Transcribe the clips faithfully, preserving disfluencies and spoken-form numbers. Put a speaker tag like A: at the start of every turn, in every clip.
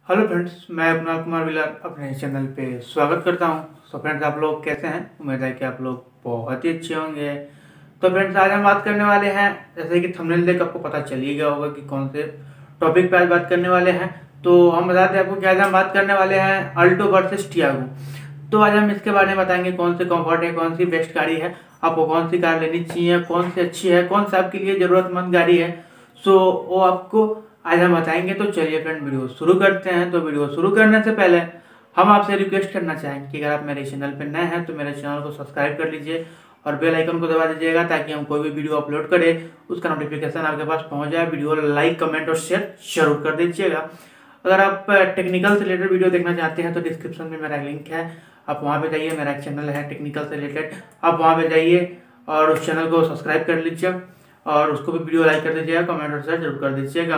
A: Hello friends, मैं कुणाल कुमार विलार अपने channel पे स्वागत करता हूं। सो फ्रेंड्स, आप लोग कैसे हैं? उम्मीद है कि आप लोग बहुत ही अच्छे होंगे। तो फ्रेंड्स, आज हम बात करने वाले हैं, जैसे कि थंबनेल देख आपको पता चल ही गया होगा कि कौन से टॉपिक पे आज बात करने वाले हैं। तो हम बताते हैं आपको कि आज हम बात करने वाले हैं अल्टो वर्सेस टियागो। तो आज हम इसके बारे में बताएंगे कौन से कम्फर्ट है, कौन सी बेस्ट गाड़ी है, आपको कौन सी कार लेनी चाहिए, कौन सी अच्छी है, कौन सा आपके लिए ज़रूरतमंद गाड़ी है। सो वो आपको आज हम बताएंगे। तो चलिए फ्रेंड, वीडियो शुरू करते हैं। तो वीडियो शुरू करने से पहले हम आपसे रिक्वेस्ट करना चाहेंगे कि अगर आप मेरे चैनल पर नए हैं तो मेरे चैनल को सब्सक्राइब कर लीजिए और बेल आइकन को दबा दीजिएगा, ताकि हम कोई भी वीडियो अपलोड करें उसका नोटिफिकेशन आपके पास पहुंच जाए। वीडियो लाइक, कमेंट और शेयर जरूर कर दीजिएगा। अगर आप टेक्निकल से रिलेटेड वीडियो देखना चाहते हैं तो डिस्क्रिप्शन में मेरा लिंक है, आप वहाँ पे जाइए। मेरा एक चैनल है टेक्निकल से रिलेटेड, आप वहाँ पे जाइए और उस चैनल को सब्सक्राइब कर लीजिए और उसको भी वीडियो लाइक कर दीजिएगा, कमेंट और शेयर जरूर कर दीजिएगा।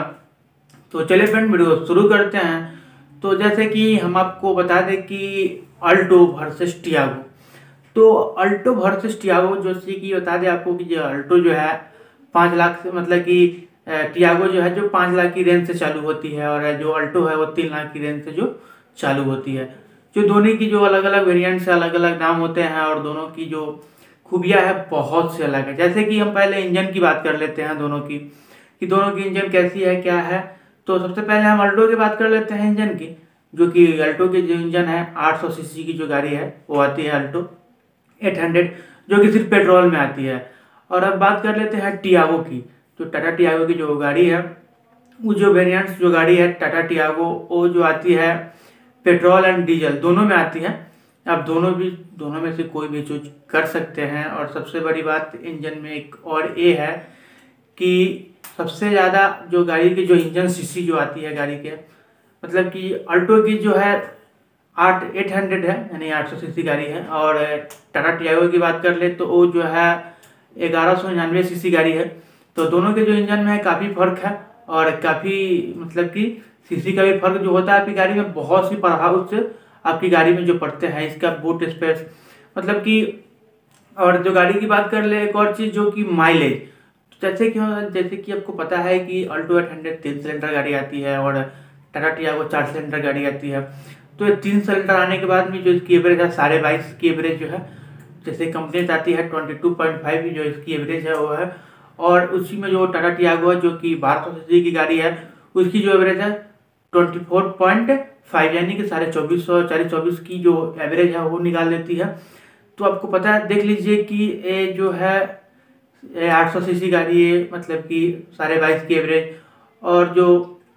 A: तो चलिए फ्रेंड, वीडियो शुरू करते हैं। तो जैसे कि हम आपको बता दें कि अल्टो वर्सेस टियागो। तो अल्टो वर्सेस टियागो, जैसे कि बता दें आपको कि जो अल्टो जो है पाँच लाख से, मतलब कि टियागो जो है जो पाँच लाख की रेंज से चालू होती है, और जो अल्टो है वो तीन लाख की रेंज से जो चालू होती है। जो दोनों की जो अलग अलग वेरिएंट्स अलग अलग दाम होते हैं और दोनों की जो खूबियाँ है बहुत से अलग है। जैसे कि हम पहले इंजन की बात कर लेते हैं दोनों की, कि दोनों की इंजन कैसी है, क्या है। तो सबसे पहले हम अल्टो की बात कर लेते हैं इंजन की, जो कि अल्टो की जो इंजन है आठ सौ सीसी की जो गाड़ी है वो आती है अल्टो आठ सौ, जो कि सिर्फ पेट्रोल में आती है। और अब बात कर लेते हैं टियागो की। जो टाटा टियागो की जो गाड़ी है, वो जो वेरिएंट्स जो गाड़ी है टाटा टियागो, वो जो आती है पेट्रोल एंड डीजल दोनों में आती है। आप दोनों भी दोनों में से कोई भी चूज कर सकते हैं। और सबसे बड़ी बात इंजन में एक और ये है कि सबसे ज़्यादा जो गाड़ी की जो इंजन सीसी जो आती है गाड़ी के, मतलब कि अल्टो की जो है आठ एट हंड्रेड है, यानी आठ सौ सीसी गाड़ी है। और टाटा टियागो की बात कर ले तो वो जो है ग्यारह सौ निन्यानवे सीसी गाड़ी है। तो दोनों के जो इंजन में है काफ़ी फर्क है, और काफ़ी मतलब कि सीसी का भी फर्क जो होता है आपकी गाड़ी में बहुत सी प्रभाव उससे आपकी गाड़ी में जो पड़ते हैं। इसका बूट स्पेस, मतलब कि, और जो गाड़ी की बात कर ले एक और चीज़ जो कि माइलेज, जैसे कि जैसे कि आपको पता है कि अल्टो एट हंड्रेड तीन सिलेंडर गाड़ी आती है और टाटा टियागो चार सिलेंडर गाड़ी आती है। तो ये तीन सिलेंडर आने के बाद में जो इसकी एवरेज है साढ़े बाईस की एवरेज जो है, जैसे कंपनी चाहती है ट्वेंटी टू पॉइंट फाइव जो इसकी एवरेज है वो है। और उसी में जो टाटा टियागो है जो कि बारह सौ सीसी की गाड़ी है, उसकी जो एवरेज है ट्वेंटी फोर पॉइंट फाइव, यानी कि साढ़े चौबीस सौ चालीस चौबीस की जो एवरेज है वो निकाल देती है। तो आपको पता है, देख लीजिए कि ये जो है आठ सौ सीसी गाड़ी है, मतलब कि साढ़े बाईस की एवरेज। और जो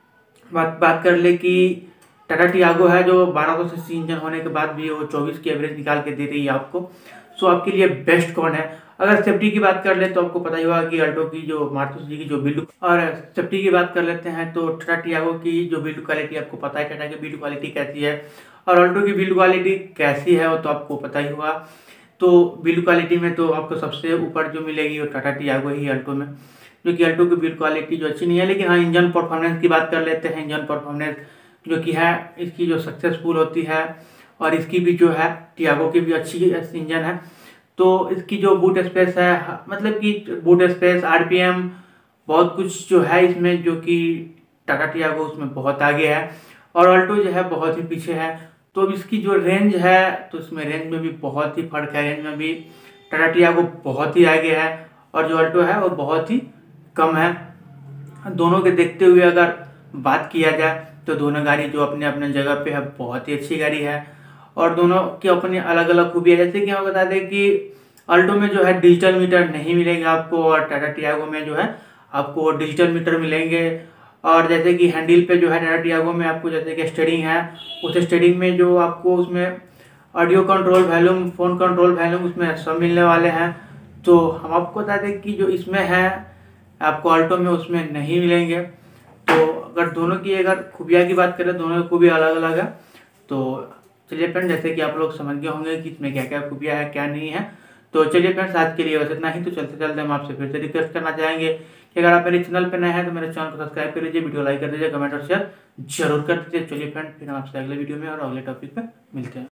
A: बात बात कर ले कि टाटा टियागो है जो बारह सौ सीसी इंजन होने के बाद भी वो चौबीस की एवरेज निकाल के दे रही है आपको। सो आपके लिए बेस्ट कौन है? अगर सेफ्टी की बात कर ले तो आपको पता ही होगा कि अल्टो की जो मारुति सुजुकी की जो बिल्ड, और सेफ्टी की बात कर लेते हैं तो टाटा टियागो की जो बिल्ड क्वालिटी आपको पता है टाटा की बिल्ड क्वालिटी कैसी है, और अल्टो की बिल्ड क्वालिटी कैसी है वो तो आपको पता ही होगा। तो बिल्ड क्वालिटी में तो आपको सबसे ऊपर जो मिलेगी वो टाटा टियागो ही अल्टो में, जो कि अल्टो की बिल्ड क्वालिटी जो अच्छी नहीं है। लेकिन हाँ, इंजन परफॉर्मेंस की बात कर लेते हैं। इंजन परफॉर्मेंस जो कि है इसकी जो सक्सेसफुल होती है, और इसकी भी जो है टियागो की भी अच्छी इंजन है। तो इसकी जो बूट स्पेस है, मतलब कि बूट स्पेस, आरपीएम, बहुत कुछ जो है इसमें, जो कि टाटा टियागो उसमें बहुत आगे है और अल्टो जो है बहुत ही पीछे है। तो अब इसकी जो रेंज है तो इसमें रेंज में भी बहुत ही फर्क है। रेंज में भी टाटा टियागो बहुत ही आगे है और जो अल्टो है वो बहुत ही कम है। दोनों के देखते हुए अगर बात किया जाए तो दोनों गाड़ी जो अपने अपने जगह पे है बहुत ही अच्छी गाड़ी है, और दोनों की अपनी अलग अलग खूबी है। जैसे कि हम बता दें कि अल्टो में जो है डिजिटल मीटर नहीं मिलेगा आपको, और टाटा टियागो में जो है आपको डिजिटल मीटर मिलेंगे। और जैसे कि हैंडल पे जो है टाटा टियागो में आपको, जैसे कि स्टीयरिंग है, उस स्टीयरिंग में जो आपको उसमें audio control volume, phone control volume उसमें सब मिलने वाले हैं। तो हम आपको बता दें कि जो इसमें है आपको अल्टो में उसमें नहीं मिलेंगे। तो अगर दोनों की अगर खूबियाँ की बात करें, दोनों की खूबी अलग अलग है। तो चलिए फ्रेंड, जैसे कि आप लोग समझ गए होंगे कि इसमें क्या क्या खूबियाँ है क्या नहीं है। तो चलिए फ्रेंड्स, आज के लिए बस इतना ही। तो चलते चलते हम आपसे फिर से रिक्वेस्ट करना चाहेंगे कि अगर आप मेरे चैनल पर नए हैं तो मेरे चैनल को सब्सक्राइब कर लीजिए, वीडियो लाइक कर दीजिए, कमेंट और शेयर जरूर कर दीजिए। चलिए फ्रेंड, फिर हम आपसे अगले वीडियो में और अगले टॉपिक पे मिलते हैं।